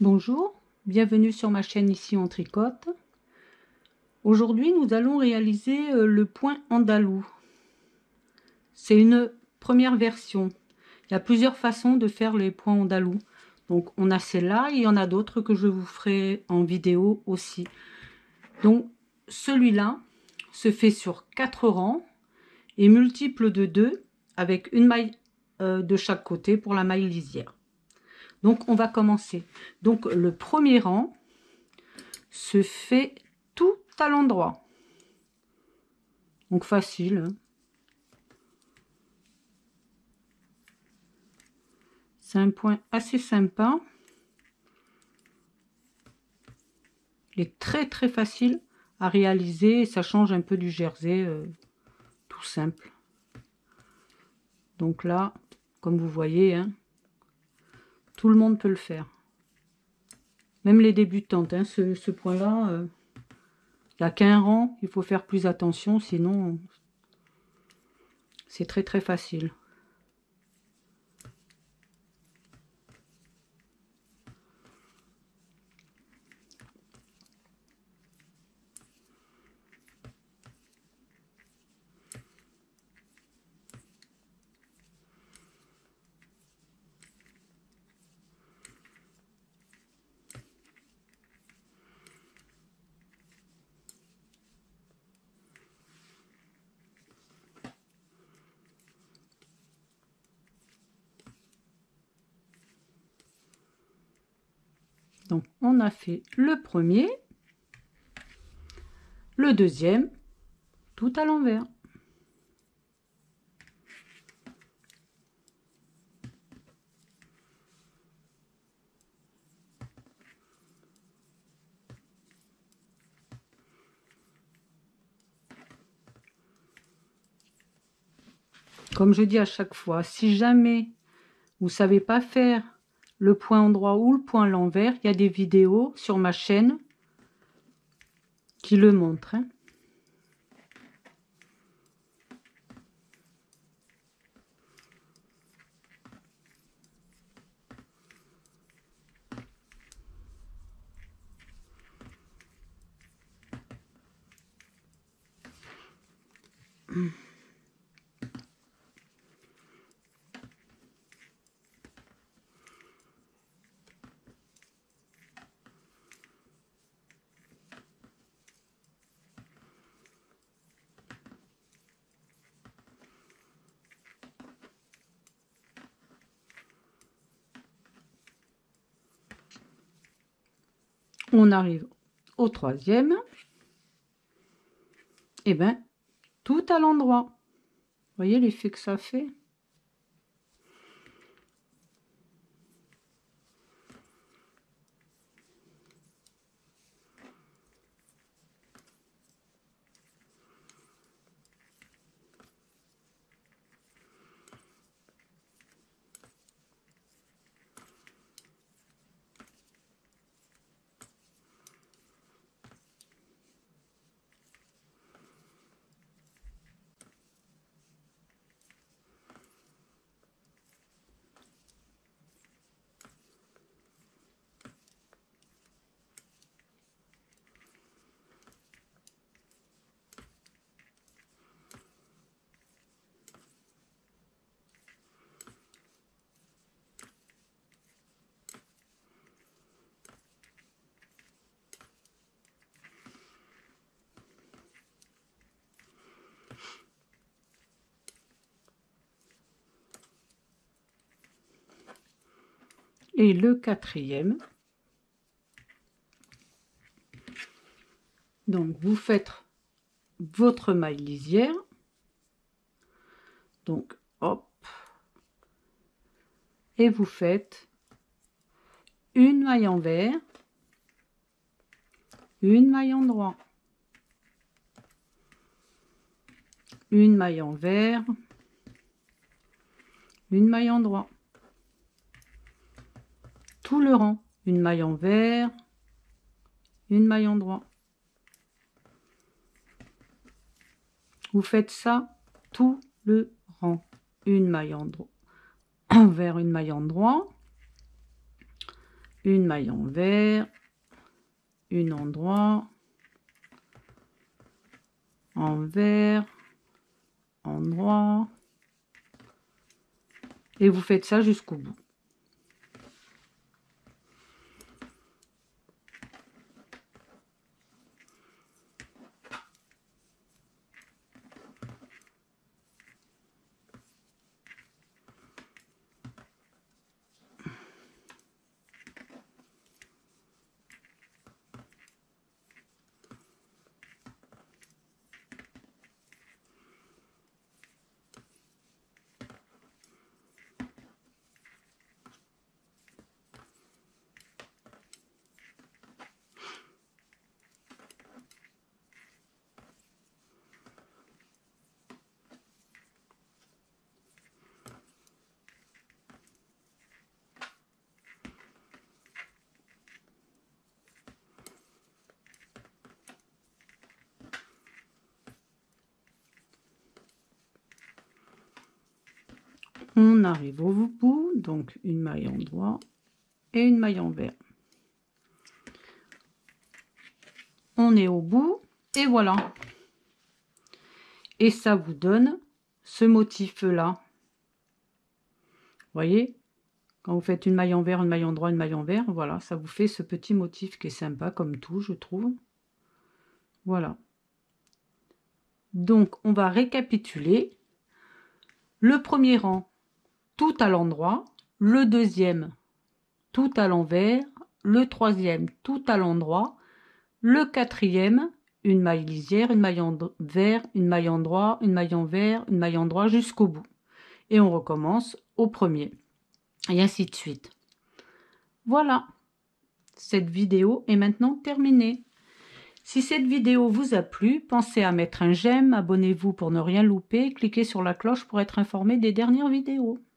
Bonjour, bienvenue sur ma chaîne Ici on tricote. Aujourd'hui nous allons réaliser le point andalou. C'est une première version. Il y a plusieurs façons de faire les points andalou. Donc on a celle-là et il y en a d'autres que je vous ferai en vidéo aussi. Donc celui-là se fait sur 4 rangs et multiple de 2 avec une maille de chaque côté pour la maille lisière. Donc on va commencer. Donc le premier rang se fait tout à l'endroit. Donc facile. Hein. C'est un point assez sympa. Il est très facile à réaliser. Ça change un peu du jersey tout simple. Donc là, comme vous voyez, hein, tout le monde peut le faire. Même les débutantes. Hein, ce point-là, il n'y a qu'un rang. Il faut faire plus attention, sinon c'est très facile. Donc on a fait le premier, le deuxième, tout à l'envers. Comme je dis à chaque fois, si jamais vous ne savez pas faire le point endroit ou le point à l'envers, il y a des vidéos sur ma chaîne qui le montrent. Hein. On arrive au troisième. Et bien, tout à l'endroit. Vous voyez l'effet que ça fait? Et le quatrième. Donc vous faites votre maille lisière. Donc hop. Et vous faites une maille envers, une maille endroit, une maille envers, une maille endroit. Tout le rang, une maille envers, une maille endroit. Vous faites ça tout le rang. Une maille endroit, envers, une maille endroit. une maille envers, une endroit, envers, endroit, et vous faites ça jusqu'au bout. On arrive au bout, donc une maille endroit et une maille envers. On est au bout et voilà. Et ça vous donne ce motif là. Vous voyez, quand vous faites une maille envers, une maille endroit, une maille envers, voilà, ça vous fait ce petit motif qui est sympa comme tout, je trouve. Voilà. Donc on va récapituler. Le premier rang, tout à l'endroit, le deuxième, tout à l'envers, le troisième, tout à l'endroit, le quatrième, une maille lisière, une maille envers, une maille endroit, une maille envers, une maille endroit jusqu'au bout. Et on recommence au premier. Et ainsi de suite. Voilà. Cette vidéo est maintenant terminée. Si cette vidéo vous a plu, pensez à mettre un j'aime, abonnez-vous pour ne rien louper, cliquez sur la cloche pour être informé des dernières vidéos.